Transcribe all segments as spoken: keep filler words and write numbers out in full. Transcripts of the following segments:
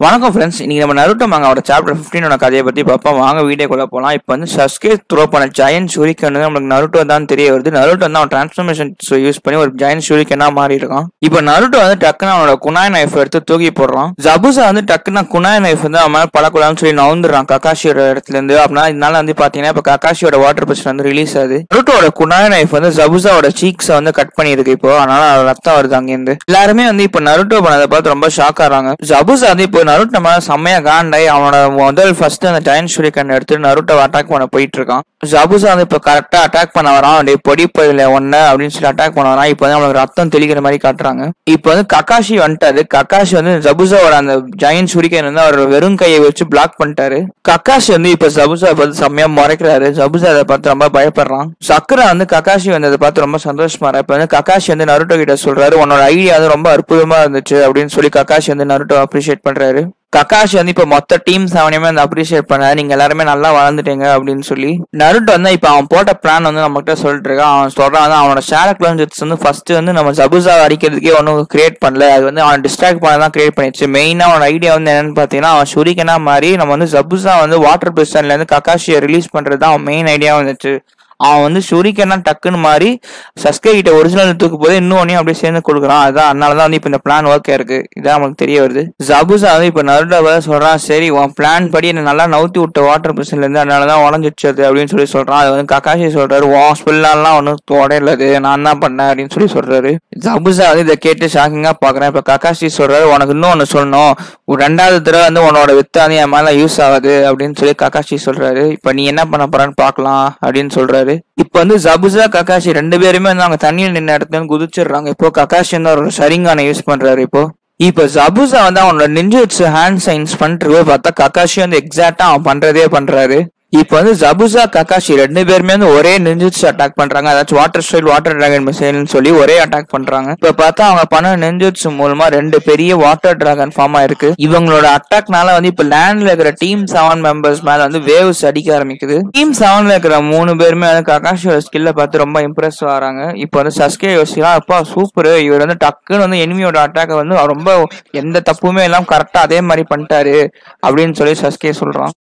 வணக்கம் ஃப்ரெண்ட்ஸ், இன்னைக்கு நம்ம நருட்டோ மாங்காவோட சாப்டர் பதினைந்து கதையை பத்தி பார்ப்போம். வாங்க வீடியோக்குள்ள போலாம். இப்போ வந்து சஸ்கே த்ரோ பண்ண ஜெயண்ட் ஷூரிகன் நமக்கு நருட்டோ தான் தெரிய வருது. நருட்டோ வந்து அவன் டிரான்ஸ்ஃபர்மேஷன் யூஸ் பண்ணி ஒரு ஜெயண்ட் ஷூரிகனா மாறி இருக்கான். இப்போ நருட்டோ வந்து டக்குன்னு அவனோட குனாய் நைஃப் எடுத்து தூக்கி போடுறான். ஜபுசா வந்து டக்குன்னு குனாய் நைஃப் வந்து அவன் மேல பழக்கூடாதுன்னு சொல்லி நவுந்துறான் ககாஷியோட இடத்துல இருந்து. அப்படின்னா இதனால வந்து பாத்தீங்கன்னா இப்போ ககாஷியோட வாட்டர் பிரஷர் வந்து ரிலீஸ் ஆகுது. நருட்டோட குனாய் நைஃப் வந்து ஜபுசாவோட சீக்ஸை வந்து கட் பண்ணிருக்கு. இப்போ அதனால ரத்தம் வருது அங்கிருந்து. எல்லாருமே வந்து இப்போ நருட்டோ பண்ணதை பார்த்து ரொம்ப ஷாக் ஆறாங்க. ஜபுசா வந்து இப்போ நருட்டோ நம்ம செம்மையா காண்டாய் அவனோட முதல் ஃபர்ஸ்ட் அந்த ஜெயண்ட் ஷூரிகன் எடுத்து நருட்டோ அட்டாக் பண்ண போயிட்டு இருக்கான். ஜபுசா வந்து இப்ப கரெக்டா அட்டாக் பண்ண வரான். அப்படியே பொடி பயில ஒன்னு அப்படின்னு சொல்லி அட்டாக் பண்ண வரான். இப்ப வந்து அவனுக்கு ரத்தம் தெளிக்கிற மாதிரி காட்டுறாங்க. இப்ப வந்து ககாஷி வந்துட்டாரு. ககாஷி வந்து ஜபுசாவோட அந்த ஜெயண்ட் ஷூரிகன் வந்து அவர் வெறும் கையை வச்சு பிளாக் பண்ணிட்டாரு. ககாஷி வந்து இப்ப ஜபுசா பார்த்து செம்மையா முறைக்கிறாரு. ஜபுசா அதை பார்த்து ரொம்ப பயப்படுறான். சக்கரா வந்து ககாஷி வந்து அதை பார்த்து ரொம்ப சந்தோஷமா இப்ப வந்து ககாஷி வந்து நருட்டோ கிட்ட சொல்றாரு, உன்னோட ஐடியா வந்து ரொம்ப அற்புதமா இருந்துச்சு அப்படின்னு சொல்லி ககாஷி வந்து நருட்டோ அப்ரிஷியேட் பண்றாரு. ககாஷி வந்து இப்ப மொத்த டீம் செவனையுமே வந்து அப்ரிஷியேட் பண்ணாரு, நீங்க எல்லாருமே நல்லா வளர்ந்துட்டீங்க அப்படின்னு சொல்லி. நருட்டோ வந்து இப்ப அவன் போட்ட பிளான் வந்து நம்ம கிட்ட சொல்லிட்டு இருக்கான். அவன் சொல்றான் அவனோட ஷேரக் லான்ஜெட்ஸ் வந்து ஃபர்ஸ்ட் வந்து நம்ம ஜபுசா அடிக்கிறதுக்கே ஒன்னும் கிரியேட் பண்ணல, அது வந்து அவன் டிஸ்ட்ராக்ட் பண்ண தான் கிரியேட் பண்ணிச்சு. மெயினா அவனோட ஐடியா வந்து என்னன்னு பாத்தீங்கன்னா அவன் ஷூரிகனா மாதிரி நம்ம வந்து ஜபுசா வந்து வாட்டர் பிஸ்டன்ல இருந்து ககாஷியை ரிலீஸ் பண்றது அவன் மெயின் ஐடியா வந்துச்சு. அவன் வந்து ஷூரிகனா டக்குன்னு மாதிரி சஸ்கே கிட்ட ஒரிஜினல் தூக்கு போது இன்னொன்னையும் அப்படியே சேர்ந்து கொடுக்குறான். அதான் அதனாலதான் வந்து இப்ப இந்த பிளான் ஒர்க் இருக்கு. இதான் நமக்கு தெரிய வருது. ஜபுசா வந்து இப்ப நருட்டோவை சொல்றான், சரி உன் பிளான் படி என்ன நல்லா நவுத்தி விட்ட வாட்டர் பிஸ்டன்ல இருந்து அதனாலதான் உடஞ்சிச்சு அப்படின்னு சொல்லி சொல்றான். அது வந்து ககாஷி சொல்றாரு, உன் ஸ்பில்லாம் ஒன்னும் உடையலது, நான் தான் பண்ணேன் அப்படின்னு சொல்லி சொல்றாரு. ஜபுசா வந்து இதை கேட்டு ஷாக்கிங்கா பாக்குறேன். இப்ப ககாஷி சொல்றாரு, உனக்கு இன்னும் ஒண்ணு சொல்லணும், ரெண்டாவது தடவை வந்து உன்னோட வித்து வந்து என் மேல யூஸ் ஆகுது அப்படின்னு சொல்லி ககாஷி சொல்றாரு. இப்ப நீ என்ன பண்ண போறான்னு பாக்கலாம் அப்படின்னு சொல்றாரு. இப்ப வந்து ஜபுசா ககாஷி ரெண்டு பேருமே வந்து அவங்க தண்ணியில் நின்ன இடத்துல குதிச்சிடுறாங்க. இப்போ ககாஷி வந்து அவரோட ஷரிங்கானை யூஸ் பண்றாரு. இப்போ இப்ப ஜபுசா வந்து அவனோட நின்ஜுட்சு ஹேண்ட் சைன்ஸ் பண்றது பார்த்தா ககாஷி வந்து எக்ஸாக்டா அவன் பண்றதே பண்றாரு. இப்ப வந்து ஜபுசா ககாஷி ரெண்டு பேருமே வந்து ஒரே நெஞ்சுட்சு அட்டாக் பண்றாங்க. அதாச்சும் வாட்டர் ஸ்டைல் வாட்டர் டிராகன் மிசைல்னு சொல்லி ஒரே அட்டாக் பண்றாங்க. இப்ப பார்த்தா அவங்க பண்ண நெஞ்சுட்சு மூலமா ரெண்டு பெரிய வாட்டர் டிராகன் ஃபார்ம் ஆயிருக்கு. இவங்களோட அட்டாக்னால வந்து இப்ப லேண்ட்ல இருக்கிற டீம் செவன் மெம்பர்ஸ் மேல வந்து வேவ்ஸ் அடிக்க ஆரம்பிக்குது. டீம் செவன்ல இருக்கிற மூணு பேருமே வந்து ககாஷியோட ஸ்கில்ல பார்த்து ரொம்ப இம்ப்ரெஸ் ஆறாங்க. இப்ப வந்து சஸ்கே யோசிக்கலாம், அப்பா சூப்பர், இவர் வந்து டக்குன்னு வந்து எனிமியோட அட்டாக்க வந்து ரொம்ப எந்த தப்புமே எல்லாம் கரெக்டா அதே மாதிரி பண்ணிட்டாரு அப்படின்னு சொல்லி சஸ்கே சொல்றான்.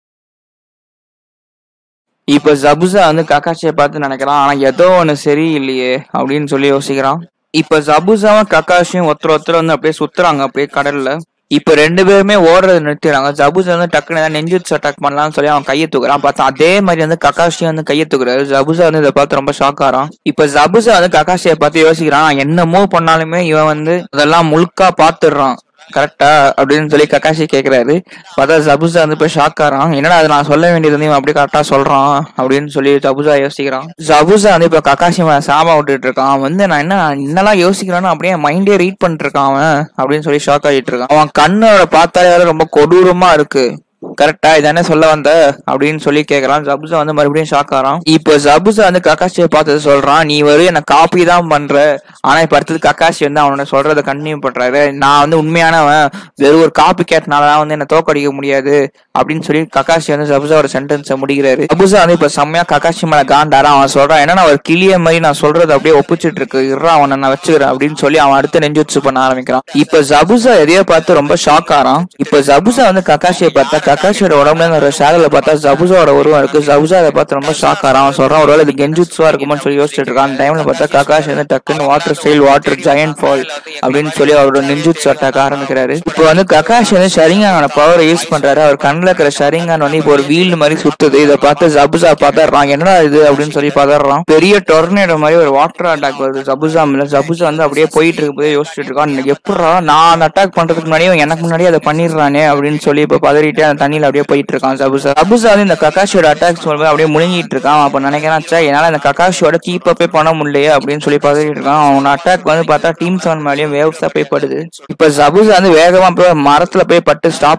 இப்ப ஜபுசா வந்து ககாஷியை பார்த்து நினைக்கிறான், ஆனா ஏதோ ஒண்ணு சரியில்லையே அப்படின்னு சொல்லி யோசிக்கிறான். இப்ப ஜபுசாவும் ககாஷியும் ஒருத்தர் ஒருத்தர் வந்து அப்படியே சுத்துறாங்க அப்படியே கடல்ல. இப்ப ரெண்டு பேருமே ஓடுறது நிறுத்திடுறாங்க. ஜபுசா வந்து டக்குன்னு ஏதாவது நெஞ்சுட்சு அட்டாக் பண்ணலாம்னு சொல்லி அவன் கையை தூக்குறான். பார்த்தா அதே மாதிரி வந்து ககாஷி வந்து கையை தூக்குறாரு. ஜபுசா வந்து இதை பார்த்து ரொம்ப ஷாக் ஆறான். இப்ப ஜபுசா வந்து ககாஷியை பார்த்து யோசிக்கிறான், என்ன மூவ் பண்ணாலுமே இவன் வந்து அதெல்லாம் முழுக்கா பாத்துடுறான் கரெக்டா அப்படின்னு சொல்லி ககாஷி கேக்குறாரு. பார்த்தா ஜபுசா வந்து இப்ப ஷாக் ஆறான், என்னடா அது நான் சொல்ல வேண்டியது வந்து இவன் அப்படி கரெக்டா சொல்றான் அப்படின்னு சொல்லி ஜபுசா யோசிக்கிறான். ஜபுசா வந்து இப்ப ககாஷி சாபா விட்டுட்டு இருக்கான். அவன் வந்து நான் என்ன என்னெல்லாம் யோசிக்கிறான்னு அப்படியே மைண்டே ரீட் பண்ணிட்டு இருக்கான் அவன் அப்படின்னு சொல்லி ஷாக் ஆகிட்டு இருக்கான். அவன் கண்ணோட பார்த்தாலே ரொம்ப கொடூரமா இருக்கு, கரெக்டா இதானே சொல்ல வந்த அப்படின்னு சொல்லி கேக்குறான். ஜபுசா வந்து மறுபடியும் ஷாக் ஆறான். இப்ப ஜபுசா வந்து ககாஷியை பார்த்து சொல்றான், நீ வரும் என்ன காப்பி தான் பண்ற, ஆனா இப்ப அடுத்தது ககாஷி வந்து அவனோட சொல்றதை கண்டினியூ பண்றாரு, நான் வந்து உண்மையானவன், வெறும் ஒரு காப்பி கேட்னாலதான் வந்து என்ன தோக்கடிக்க முடியாது அப்படின்னு சொல்லி ககாஷி வந்து ஜபுசாவோட சென்டென்ஸை முடிக்கிறாரு. ஜபுசா வந்து இப்ப செம்மையா ககாஷி மேல காண்டாரா. அவன் சொல்றான், ஏன்னா ஒரு கிளிய மாதிரி நான் சொல்றது அப்படியே ஒப்பிச்சுட்டு இருக்கு, இருறா அவனை நான் வச்சுக்கிறேன் அப்படின்னு சொல்லி அவன் அடுத்து நெஞ்சுட்சு பண்ண ஆரம்பிக்கிறான். இப்ப ஜபுசா எதையோ பார்த்து ரொம்ப ஷாக் ஆறான். இப்ப ஜபுசா வந்து ககாஷியை பார்த்தா ககாஷியோட உடம்புல ஒரு ஷேடோல பார்த்தா ஜபுசாவோட உருவம் இருக்கு. ஜபுசா அதை பார்த்து ரொம்ப ஷாக் ஆறான். அவன் சொல்றான், ஒருவேளை இது கெஞ்சுட்சுவா இருக்குமான்னு சொல்லி யோசிச்சுட்டு இருக்கான். அந்த டைம்ல பார்த்தா ககாஷி வந்து டக்குன்னு water style water giant fall அப்படின்னு சொல்லி அவரோட நெஞ்சுட்சு அட்டாக் ஆரம்பிக்கிறாரு. இப்போ வந்து ககாஷி வந்து ஷரிங்கானோட பவரை யூஸ் பண்றாரு. அவர் கண்ணில் இருக்கிற ஷரிங்கான் வந்து இப்போ ஒரு வீல் மாதிரி சுத்துது. இதை பார்த்து ஜபுசா பாத்துறான், என்னடா இது அப்படின்னு சொல்லி பாத்துறான். பெரிய டொர்னேடோ மாதிரி ஒரு வாட்டர் அட்டாக் வருது ஜபுசா மேல. ஜபுசா வந்து அப்படியே போயிட்டு இருக்கும் போதே யோசிச்சுட்டு இருக்கான், எப்படா நான் அட்டாக் பண்றதுக்கு முன்னாடியே எனக்கு முன்னாடியே அதை பண்ணிடுறானே அப்படின்னு சொல்லி இப்ப பதறிட்டே அந்த தண்ணியில அப்படியே போயிட்டு இருக்கான் ஜபுசா. ஜபுசா வந்து இந்த ககாஷியோட அட்டாக் சொல்லும்போது அப்படியே முழுங்கிட்டு இருக்கான். அப்ப நினைக்கிறான், என்னால இந்த ககாஷியோட கீப் அப்பே பண்ண முடியலையே அப்படின்னு சொல்லி பதறிட்டு இருக்கான். அவன் அட்டாக் வந்து பார்த்தா டீம் செவன் மேலேயும் வேவ்ஸா போய் படுது. இப்ப ஜபுசா வந்து வேகமா போய் மரத்துல போய் பட்டு ஸ்டாப் ஆறான்.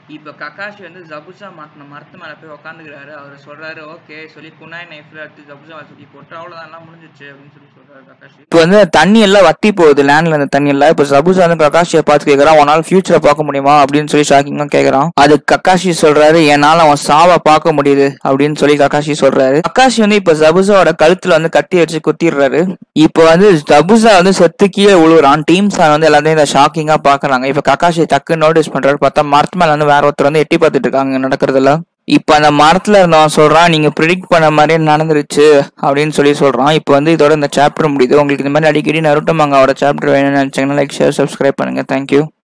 இப்போ கக்காஷி வந்து ஜபுசா மாட்டின மரத்து மேலே போய் உட்காந்துக்கிறாரு. அவர் சொல்றாரு ஓகே சொல்லி குனாய் நைஃப்ல எடுத்து ஜபுசா சொல்லி போட்டு அவ்வளோதான் எல்லாம் முடிஞ்சிச்சு அப்படின்னு சொல்லி சொல்றாரு கக்காஷி. இப்போ வந்து தண்ணி எல்லாம் வத்தி போகுது லேண்ட்ல இந்த தண்ணி எல்லாம். இப்போ ஜபுசா வந்து கக்காஷியை பார்த்து கேட்கறான், உன்னால ஃபியூச்சரை பார்க்க முடியுமா அப்படின்னு சொல்லி ஷாக்கிங்கா கேட்கறான். அது கக்காஷி சொல்றாரு, என்னால அவன் சாவை பார்க்க முடியுது அப்படின்னு சொல்லி கக்காஷி சொல்றாரு. கக்காஷி வந்து இப்போ ஜபுசாவோட கழுத்துல வந்து கட்டி வச்சு குத்திடுறாரு. இப்போ வந்து ஜபுசா வந்து செத்து கீழே விழுறான். டீம்ஸ் வந்து எல்லாத்தையும் இதை ஷாக்கிங்கா பாக்குறாங்க. இப்போ கக்காஷி டக்கு நோட்டீஸ் பண்றாரு. பார்த்தா மரத்து மேல வந்து வேற ஒருத்தர் வந்து எட்டி பார்த்துட்டு இருக்காங்க நடக்கிறதுல. இப்ப அந்த மரத்துல இருந்தவன் சொல்றான், நீங்க ப்ரிடிக்ட் பண்ண மாதிரியே நடந்துருச்சு அப்படின்னு சொல்லி சொல்றான். இப்போ வந்து இதோட இந்த சாப்டர் முடியுது. உங்களுக்கு இந்த மாதிரி அடிக்கடி நருட்டோ மங்காவோட சாப்டர் வேணும்னு நினைச்சீங்கன்னா லைக் ஷேர் சப்ஸ்கிரைப் பண்ணுங்க. தேங்க்யூ.